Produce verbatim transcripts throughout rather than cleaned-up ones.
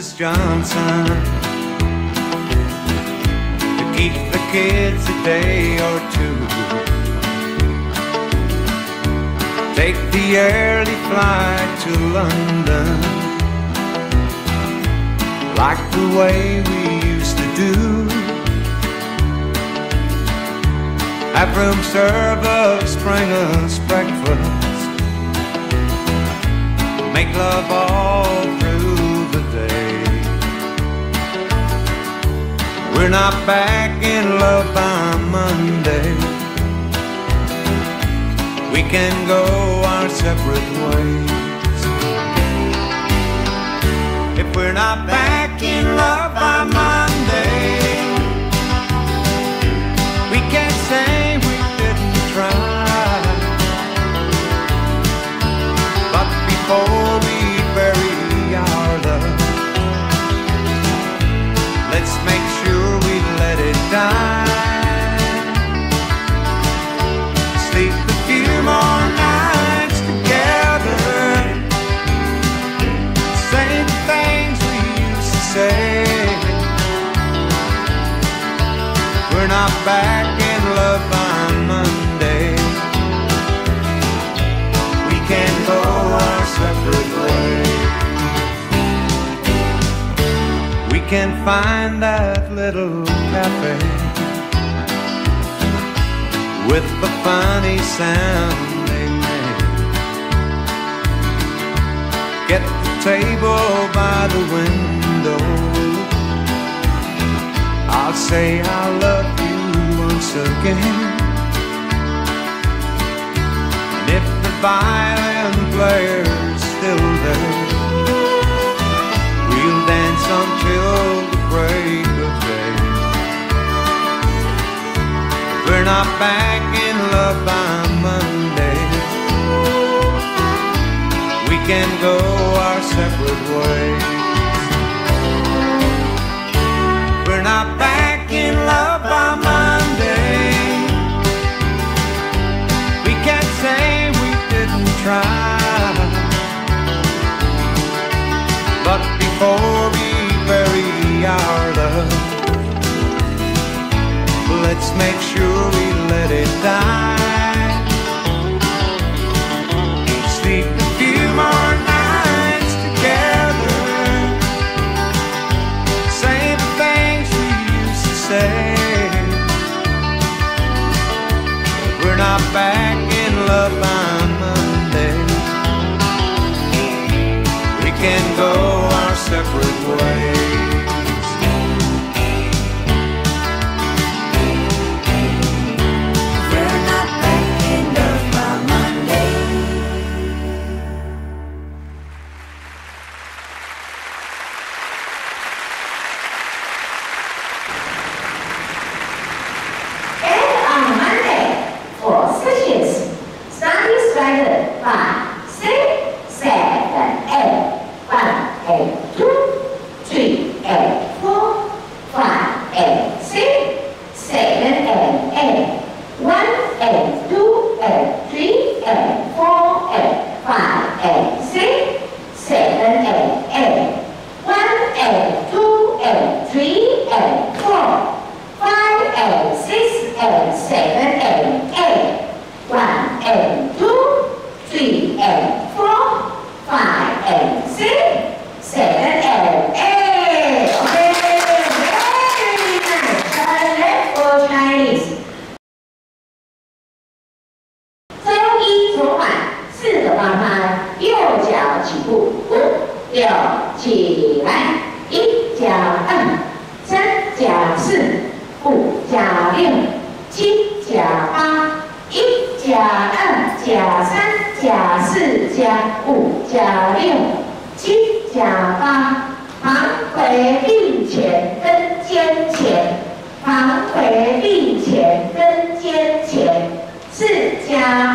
Missus Johnson to keep the kids a day or two. Take the early flight to London, like the way we used to do. Have room service, bring us breakfast, make love all through the day. We're not back in love by Monday. We can go our separate ways. If we're not back in love by Monday, we can't say we didn't try. But before we bury our love, let's make sure we let it die. Sleep a few more nights together, say the things we used to say. We're not back in love by Monday. We can go our separate ways. We can find that little cafe with the funny sound they make. Get the table by the window. I'll say I love you once again. And if the violin player's still there, we'll dance until the break of day. We're not back in love by Monday. We can go our separate ways. We're not back in love by Monday. We can't say we didn't try. But before we bury our love, let's make sure we let it die. Sleep a few more nights together, say the things we used to say. We're not back in love by Monday. We can go our separate ways.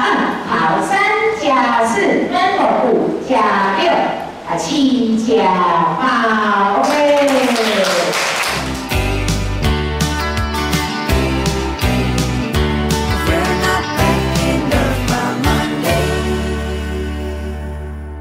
七加